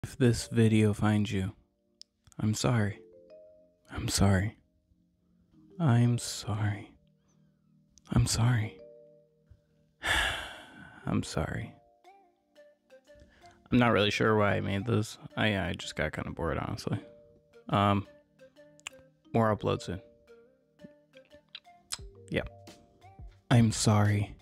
If this video finds you, I'm sorry. I'm sorry. I'm sorry. I'm sorry. I'm sorry. I'm not really sure why I made this. I just got kind of bored, honestly. More uploads soon. Yeah. I'm sorry.